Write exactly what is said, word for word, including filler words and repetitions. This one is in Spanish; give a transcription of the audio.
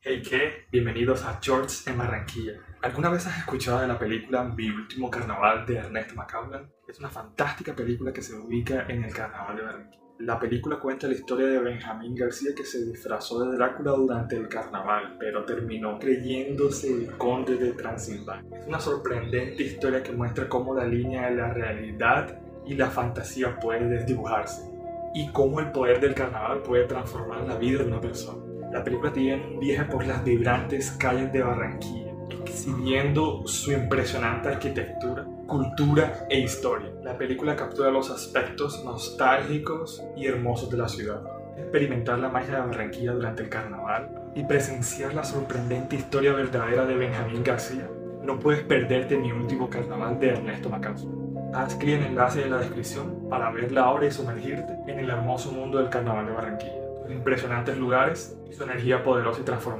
Hey, ¿qué? Bienvenidos a Shorts en Barranquilla. ¿Alguna vez has escuchado de la película Mi Último Carnaval de Ernest Macaulay? Es una fantástica película que se ubica en el Carnaval de Barranquilla. La película cuenta la historia de Benjamín García, que se disfrazó de Drácula durante el carnaval, pero terminó creyéndose el conde de Transilvania. Es una sorprendente historia que muestra cómo la línea de la realidad y la fantasía puede desdibujarse, y cómo el poder del carnaval puede transformar la vida de una persona. La película tiene un viaje por las vibrantes calles de Barranquilla, exhibiendo su impresionante arquitectura, cultura e historia. La película captura los aspectos nostálgicos y hermosos de la ciudad. Experimentar la magia de Barranquilla durante el carnaval y presenciar la sorprendente historia verdadera de Benjamín García. No puedes perderte Mi Último Carnaval de Ernesto Macaulay. Haz clic en el enlace en la descripción para ver la obra y sumergirte en el hermoso mundo del Carnaval de Barranquilla, sus impresionantes lugares y su energía poderosa y transformadora.